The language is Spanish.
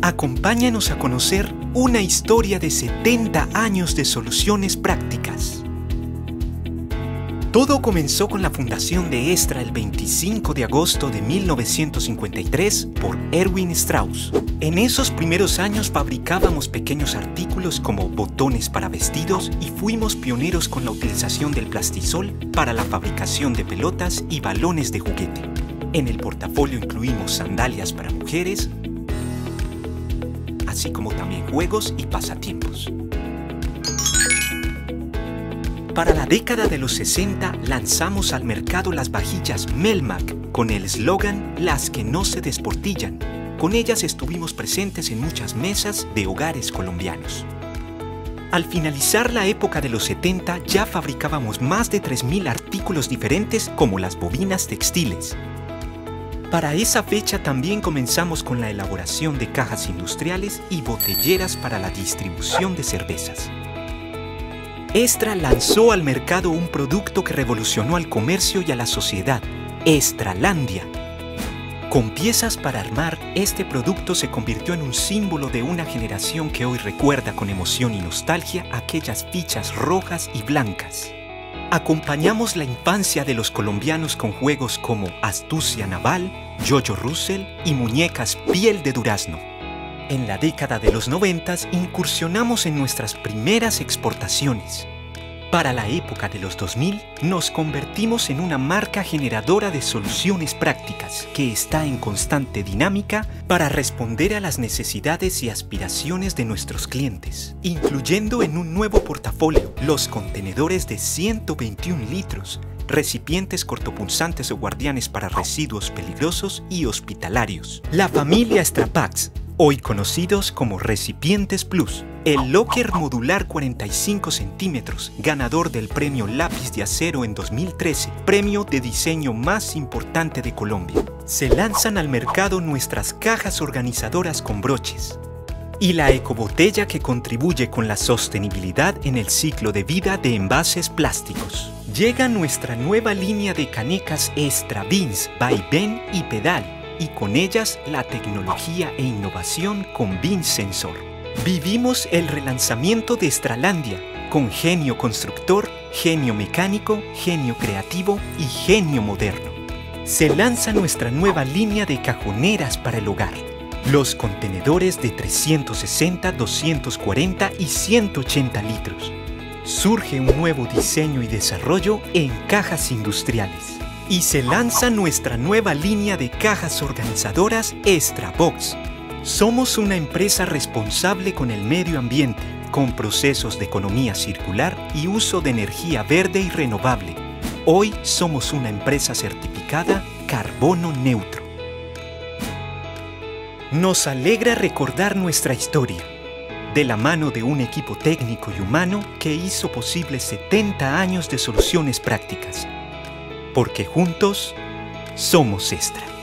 Acompáñanos a conocer una historia de 70 años de soluciones prácticas. Todo comenzó con la fundación de Estra el 25 de agosto de 1953 por Erwin Strauss. En esos primeros años fabricábamos pequeños artículos como botones para vestidos y fuimos pioneros con la utilización del plastisol para la fabricación de pelotas y balones de juguete. En el portafolio incluimos sandalias para mujeres, así como también juegos y pasatiempos. Para la década de los 60 lanzamos al mercado las vajillas Melmac con el eslogan "Las que no se desportillan". Con ellas estuvimos presentes en muchas mesas de hogares colombianos. Al finalizar la época de los 70 ya fabricábamos más de 3.000 artículos diferentes como las bobinas textiles. Para esa fecha también comenzamos con la elaboración de cajas industriales y botelleras para la distribución de cervezas. Estra lanzó al mercado un producto que revolucionó al comercio y a la sociedad, Estralandia. Con piezas para armar, este producto se convirtió en un símbolo de una generación que hoy recuerda con emoción y nostalgia aquellas fichas rojas y blancas. Acompañamos la infancia de los colombianos con juegos como Astucia Naval, Yoyo Russell y muñecas Piel de Durazno. En la década de los 90 incursionamos en nuestras primeras exportaciones. Para la época de los 2000 nos convertimos en una marca generadora de soluciones prácticas que está en constante dinámica para responder a las necesidades y aspiraciones de nuestros clientes, incluyendo en un nuevo portafolio los contenedores de 121 litros, recipientes cortopunzantes o guardianes para residuos peligrosos y hospitalarios, la familia Strapax, hoy conocidos como Recipientes Plus, el locker modular 45 centímetros, ganador del premio Lápiz de Acero en 2013, premio de diseño más importante de Colombia. Se lanzan al mercado nuestras cajas organizadoras con broches y la ecobotella que contribuye con la sostenibilidad en el ciclo de vida de envases plásticos. Llega nuestra nueva línea de canecas Extra Beans by Ben y Pedal, y con ellas la tecnología e innovación con Beans Sensor. Vivimos el relanzamiento de Estralandia con genio constructor, genio mecánico, genio creativo y genio moderno. Se lanza nuestra nueva línea de cajoneras para el hogar, los contenedores de 360, 240 y 180 litros. Surge un nuevo diseño y desarrollo en cajas industriales. Y se lanza nuestra nueva línea de cajas organizadoras Extra Box. Somos una empresa responsable con el medio ambiente, con procesos de economía circular y uso de energía verde y renovable. Hoy somos una empresa certificada carbono neutro. Nos alegra recordar nuestra historia, de la mano de un equipo técnico y humano que hizo posible 70 años de soluciones prácticas. Porque juntos somos Estra.